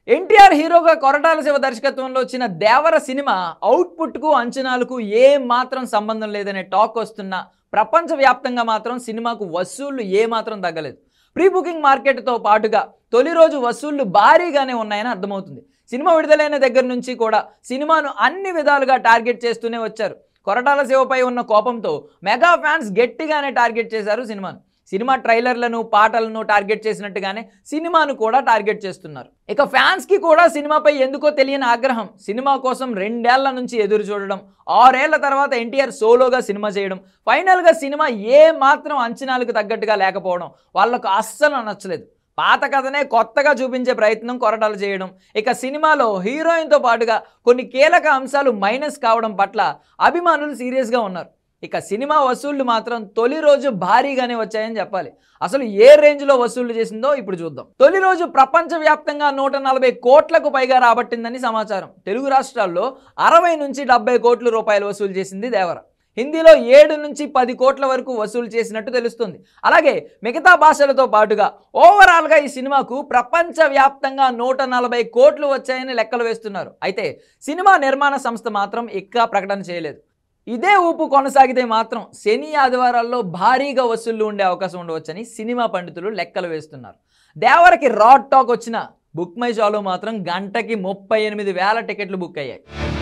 ఎన్టీఆర్ హీరోగా కొరటాల శివ దర్శకత్వంలో వచ్చిన దేవర సినిమా అవుట్పుట్కు అంచనాలకు ఏ మాత్రం సంబంధం లేదనే టాక్ వస్తున్నా ప్రపంచవ్యాప్తంగా మాత్రం సినిమాకు వసూళ్లు ఏ మాత్రం తగ్గలేదు. ప్రీ బుకింగ్ మార్కెట్తో పాటుగా తొలి రోజు వసూళ్లు భారీగానే ఉన్నాయని అర్థమవుతుంది. సినిమా విడుదలైన దగ్గర నుంచి కూడా సినిమాను అన్ని విధాలుగా టార్గెట్ చేస్తూనే వచ్చారు. కొరటాల శివపై ఉన్న కోపంతో మెగా ఫ్యాన్స్ గట్టిగానే టార్గెట్ చేశారు సినిమాను. సినిమా ట్రైలర్లను పాటలను టార్గెట్ చేసినట్టుగానే సినిమాను కూడా టార్గెట్ చేస్తున్నారు. ఇక ఫ్యాన్స్కి కూడా సినిమాపై ఎందుకో తెలియని ఆగ్రహం. సినిమా కోసం 2 ఏళ్ల నుంచి ఎదురు చూడడం, 6 ఏళ్ల తర్వాత ఎన్టీఆర్ సోలోగా సినిమా చేయడం, ఫైనల్గా సినిమా ఏ మాత్రం అంచనాలకు తగ్గట్టుగా లేకపోవడం వాళ్ళకు అస్సలు నచ్చలేదు. పాత కథనే కొత్తగా చూపించే ప్రయత్నం కొరటాలు చేయడం, ఇక సినిమాలో హీరోయిన్తో పాటుగా కొన్ని కీలక అంశాలు మైనస్ కావడం పట్ల అభిమానులు సీరియస్గా ఉన్నారు. ఇక సినిమా వసూళ్లు మాత్రం తొలి రోజు భారీగానే వచ్చాయని చెప్పాలి. అసలు ఏ రేంజ్లో వసూళ్లు చేసిందో ఇప్పుడు చూద్దాం. తొలి రోజు ప్రపంచవ్యాప్తంగా 140 కోట్లకు పైగా రాబట్టిందని సమాచారం. తెలుగు రాష్ట్రాల్లో 60 నుంచి 70 కోట్ల రూపాయలు వసూలు చేసింది దేవర. హిందీలో 7 నుంచి 10 కోట్ల వరకు వసూలు చేసినట్టు తెలుస్తుంది. అలాగే మిగతా భాషలతో పాటుగా ఓవరాల్గా ఈ సినిమాకు ప్రపంచవ్యాప్తంగా 140 కోట్లు వచ్చాయని లెక్కలు వేస్తున్నారు. అయితే సినిమా నిర్మాణ సంస్థ మాత్రం ఇంకా ప్రకటన చేయలేదు. ఇదే ఊపు కొనసాగితే మాత్రం శని ఆదివారాల్లో భారీగా వసూళ్లు ఉండే అవకాశం ఉండవచ్చని సినిమా పండితులు లెక్కలు వేస్తున్నారు. దేవరకి రాడ్ టాక్ వచ్చిన బుక్ మై షోలో మాత్రం గంటకి 38,000 టికెట్లు బుక్ అయ్యాయి.